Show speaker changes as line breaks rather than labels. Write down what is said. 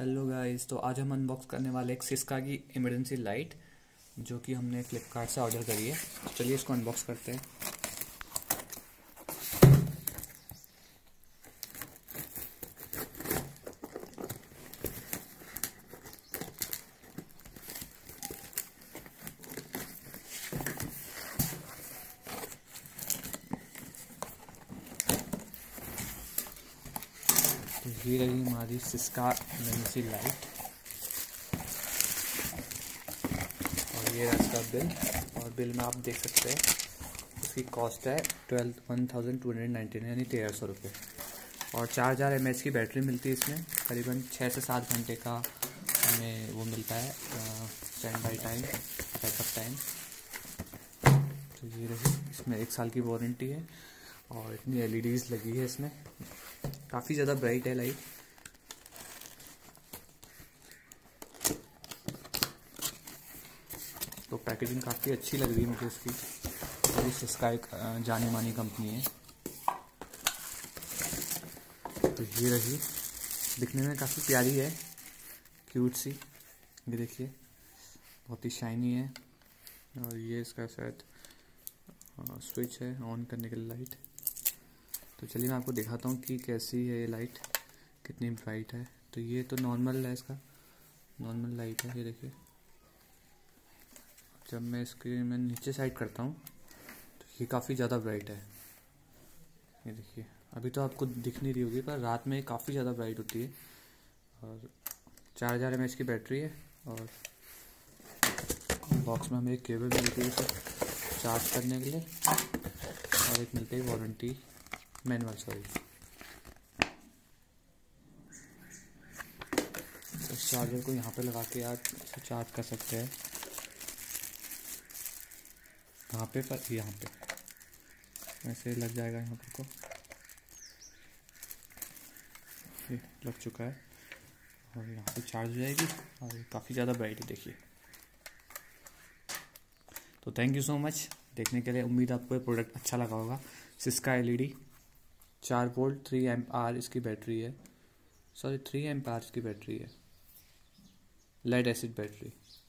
Hello guys, तो आज हम अनबॉक्स करने वाले एक सिस्का की इमरजेंसी लाइट जो कि हमने फ्लिपकार्ट से ऑर्डर करी है। चलिए इसको अनबॉक्स करते हैं। तो ये रही हमारी सिस्का इमरजेंसी लाइट और ये रहा इसका बिल। और बिल में आप देख सकते हैं इसकी कॉस्ट है 12,299 यानी 1300 रुपये। और 4000 mAh की बैटरी मिलती है इसमें। करीबन 6 से 7 घंटे का हमें वो मिलता है standby time, backup time. तो ये रही, इसमें 1 साल की वारंटी है और इतनी LEDs लगी है इसमें। काफ़ी ज़्यादा ब्राइट है लाइट। तो पैकेजिंग काफ़ी अच्छी लग रही है मुझे इसकी। और ये सिस्का एक जानी मानी कंपनी है। तो ये रही, दिखने में काफ़ी प्यारी है, क्यूट सी। ये देखिए बहुत ही शाइनी है। और ये इसका शायद स्विच है ऑन करने के लिए लाइट। तो चलिए मैं आपको दिखाता हूँ कि कैसी है ये लाइट, कितनी ब्राइट है। तो ये तो नॉर्मल है, इसका नॉर्मल लाइट है। ये देखिए जब मैं नीचे साइड करता हूँ तो ये काफ़ी ज़्यादा ब्राइट है। ये देखिए अभी तो आपको दिख नहीं रही होगी पर रात में काफ़ी ज़्यादा ब्राइट होती है। और 4000 mAh की बैटरी है। और बॉक्स में हमें एक केबल मिलती है इसे चार्ज करने के लिए और एक मिलती है वारंटी मैनुअल। सॉरी, इस चार्जर को यहाँ पे लगा के आप इसे चार्ज कर सकते हैं। यहाँ पे ऐसे लग जाएगा यहाँ पर को। ये लग चुका है और यहाँ पे चार्ज हो जाएगी। और ये काफ़ी ज़्यादा ब्राइट है, देखिए। तो थैंक यू सो मच देखने के लिए। उम्मीद आपको ये प्रोडक्ट अच्छा लगा होगा। सिस्का LED 4 वोल्ट 3 एम्प इसकी बैटरी है। सॉरी 3 एम्प इसकी बैटरी है, लेड एसिड बैटरी।